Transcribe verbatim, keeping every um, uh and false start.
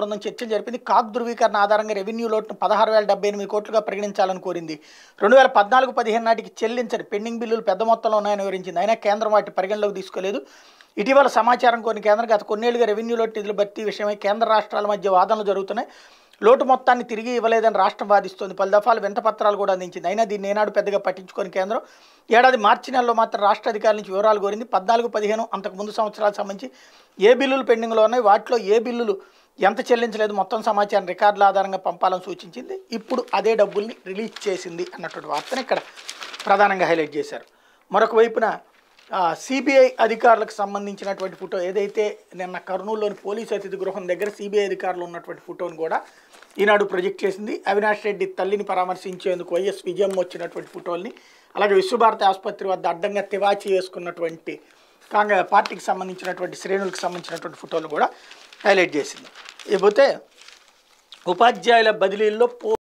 బృందం చర్చలు జరిపింది. కాగ్ ధృవీకరణ ఆధారంగా రెవెన్యూ లోటును పదహారు వేల డెబ్బై ఎనిమిది కోట్లుగా పరిగణించాలని కోరింది. రెండు వేల పద్నాలుగు పదిహేను నాటికి చెల్లించని పెండింగ్ బిల్లులు పెద్ద మొత్తంలో ఉన్నాయని వివరించింది. అయినా కేంద్రం వాటి పరిగణలోకి తీసుకోలేదు. ఇటీవల సమాచారం కొన్ని కేంద్రం గత కొన్నేళ్లుగా రెవెన్యూ లోటు నిధుల భర్తీ విషయమై కేంద్ర రాష్ట్రాల మధ్య వాదనలు జరుగుతున్నాయి. లోటు మొత్తాన్ని తిరిగి ఇవ్వలేదని రాష్ట్రం వాదిస్తోంది. పలు దఫాలు వింత పత్రాలు కూడా అందించింది. అయినా దీన్ని ఏనాడు పెద్దగా పట్టించుకొని కేంద్రం ఏడాది మార్చి నెలలో మాత్రం రాష్ట్ర అధికారుల నుంచి వివరాలు కోరింది. పద్నాలుగు పదిహేను అంతకు ముందు సంవత్సరాలకు సంబంధించి ఏ బిల్లులు పెండింగ్లో ఉన్నాయి, వాటిలో ఏ బిల్లులు ఎంత చెల్లించలేదు, మొత్తం సమాచారం రికార్డుల ఆధారంగా పంపాలని సూచించింది. ఇప్పుడు అదే డబ్బుల్ని రిలీజ్ చేసింది అన్నటువంటి వార్తను ఇక్కడ ప్రధానంగా హైలైట్ చేశారు. మరొక వైపున సిబిఐ అధికారులకు సంబంధించినటువంటి ఫోటో ఏదైతే నిన్న కర్నూలులోని పోలీసు అతిథి గృహం దగ్గర సిబిఐ అధికారులు ఉన్నటువంటి ఫోటోను కూడా ఈనాడు ప్రొజెక్ట్ చేసింది. అవినాష్ రెడ్డి తల్లిని పరామర్శించేందుకు వైఎస్ విజయం వచ్చినటువంటి ఫోటోల్ని, అలాగే విశ్వభారతి ఆసుపత్రి వద్ద అడ్డంగా తివాచి వేసుకున్నటువంటి కాంగ్రెస్ పార్టీకి సంబంధించినటువంటి శ్రేణులకు సంబంధించినటువంటి ఫోటోలు కూడా హైలైట్ చేసింది. ఇకపోతే ఉపాధ్యాయుల బదిలీల్లో